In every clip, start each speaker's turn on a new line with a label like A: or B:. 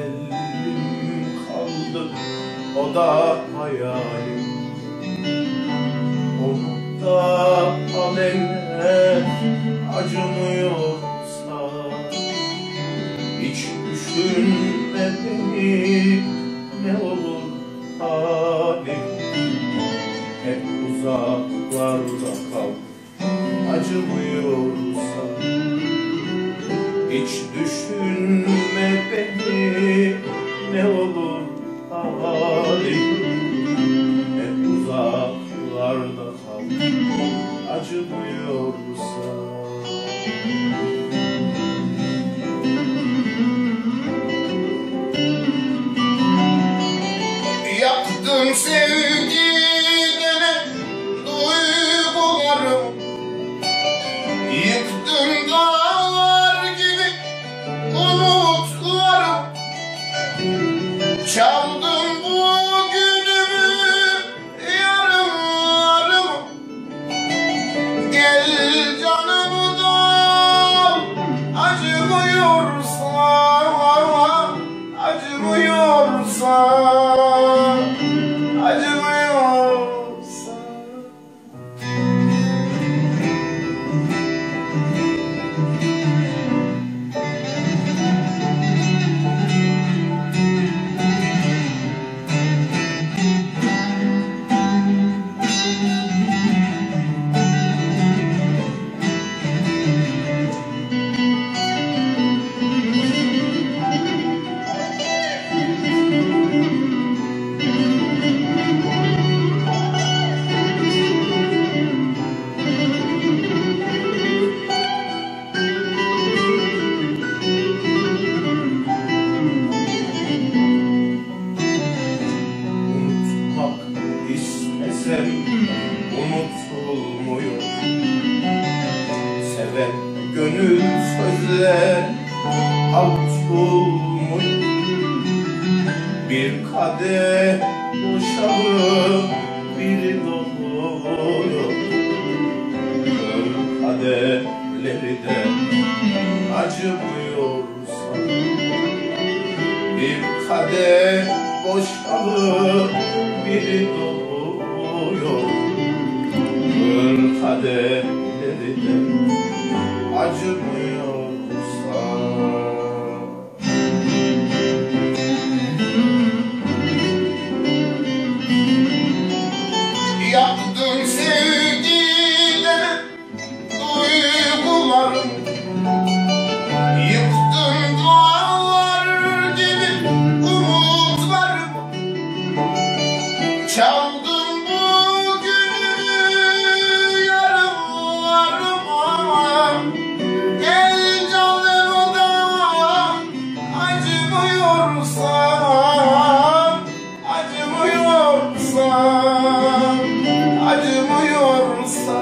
A: tesellim kaldı, o da hayalim. Onu da al eline, acımıyorsa. Hiç düşünme beni, ne olur halim. Hep uzaklarda kal, acımıyorsa. Hiç düşünme beni, ne olur halim. Hep uzaklarda kal, acımıyorsa.
B: Yaktın sevdiğine duygularım, yıktın dağlar gibi umutlarım. Çaldın bugünümü, yarınlarımı. Gel canımı al, acımıyorsa, acımıyorsa.
A: Unutulmuyor. Seven gönül sözler avutulmuyor. Bir kadeh boşalır, biri doluyor. Gör kadehleri de acımıyorsa. Bir kadeh boşalır, biri doluyor. Gör kadehleri de acımıyorsa.
B: Yaktın sevdiğine duygularım, yıktın dağlar gibi umutlarım. Çaldın bugünümü, yarınlarıma. Gel canımı da, acımıyorsa, acımıyorsa, acımıyorsa.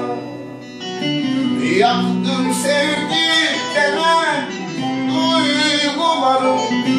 B: Yaktım sevdiğine duygularım,